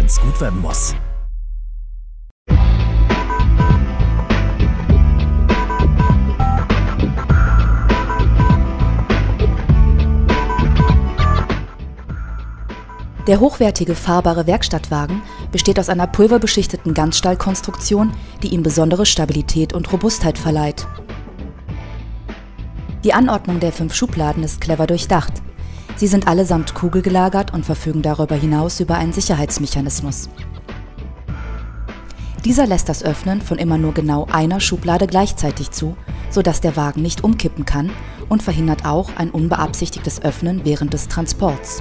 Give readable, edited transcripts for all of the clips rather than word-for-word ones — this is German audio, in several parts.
wenn's gut werden muss. Der hochwertige fahrbare Werkstattwagen besteht aus einer pulverbeschichteten Ganzstahlkonstruktion, die ihm besondere Stabilität und Robustheit verleiht. Die Anordnung der 5 Schubladen ist clever durchdacht. Sie sind allesamt kugelgelagert und verfügen darüber hinaus über einen Sicherheitsmechanismus. Dieser lässt das Öffnen von immer nur genau einer Schublade gleichzeitig zu, sodass der Wagen nicht umkippen kann, und verhindert auch ein unbeabsichtigtes Öffnen während des Transports.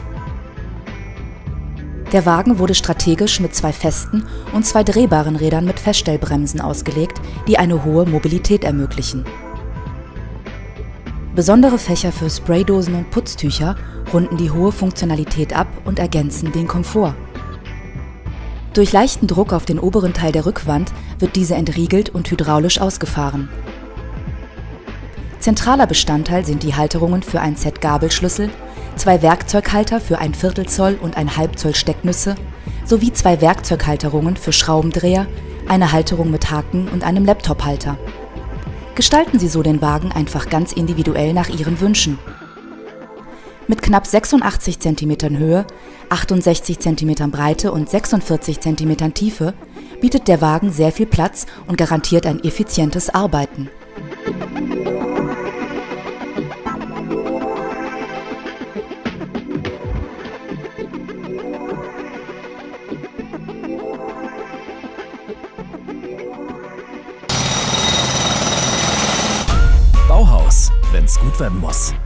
Der Wagen wurde strategisch mit 2 festen und 2 drehbaren Rädern mit Feststellbremsen ausgelegt, die eine hohe Mobilität ermöglichen. Besondere Fächer für Spraydosen und Putztücher runden die hohe Funktionalität ab und ergänzen den Komfort. Durch leichten Druck auf den oberen Teil der Rückwand wird diese entriegelt und hydraulisch ausgefahren. Zentraler Bestandteil sind die Halterungen für ein Set Gabelschlüssel, 2 Werkzeughalter für 1/4 Zoll und 1/2 Zoll Stecknüsse sowie 2 Werkzeughalterungen für Schraubendreher, eine Halterung mit Haken und einem Laptophalter. Gestalten Sie so den Wagen einfach ganz individuell nach Ihren Wünschen. Mit knapp 86 cm Höhe, 68 cm Breite und 46 cm Tiefe bietet der Wagen sehr viel Platz und garantiert ein effizientes Arbeiten. Bauhaus, wenn's gut werden muss.